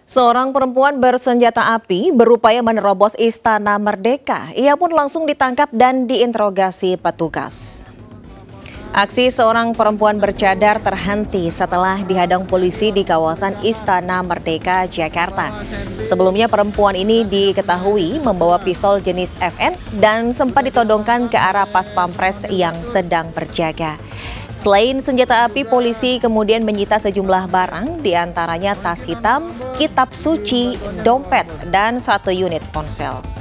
Seorang perempuan bersenjata api berupaya menerobos Istana Merdeka. Ia pun langsung ditangkap dan diinterogasi petugas. Aksi seorang perempuan bercadar terhenti setelah dihadang polisi di kawasan Istana Merdeka, Jakarta. Sebelumnya perempuan ini diketahui membawa pistol jenis FN dan sempat ditodongkan ke arah pas pampres yang sedang berjaga. Selain senjata api, polisi kemudian menyita sejumlah barang, diantaranya tas hitam, kitab suci, dompet, dan 1 unit ponsel.